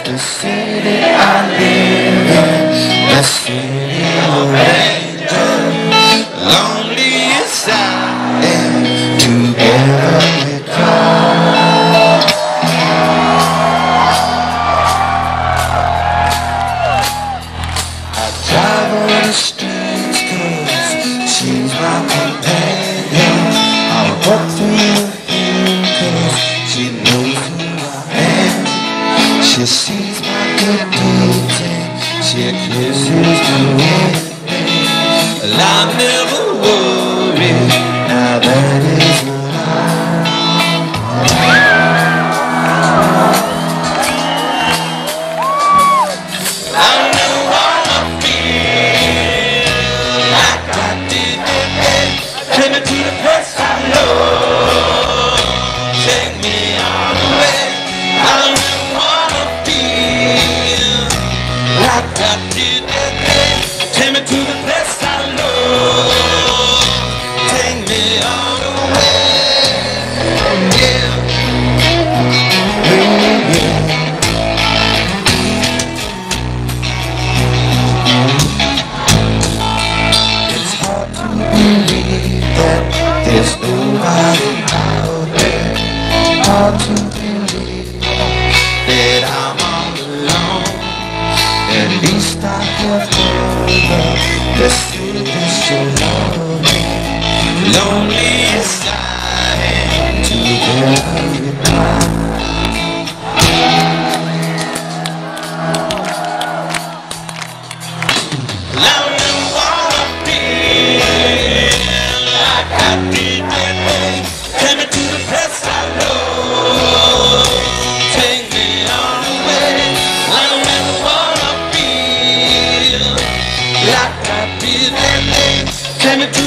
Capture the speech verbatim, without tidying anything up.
the city I live in, the city of angels. Lonely as I am, together we come. I drive on the streets 'cause she's my companion. I walk through the hills 'cause she knows who I am. She sees my good deeds and she kisses me. I never worry, now that is a lie. I know what I feel like I did today. Take me to the place I love, take me all the way. I know what I feel like I did today. Take me to the place I love, take me all the way. Yeah, yeah, yeah. It's hard to believe that there's nobody out there. Hard to believe that I'm all alone. At least I have heard the city so lonely. Lonely as I am, together we cry. I know what I feel like I did that day. Take me to the place I love, take me all the way. I know what I feel like I did that day. Take me to